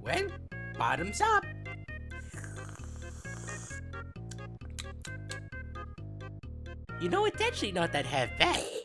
Well, bottoms up. You know, it's actually not that half bad.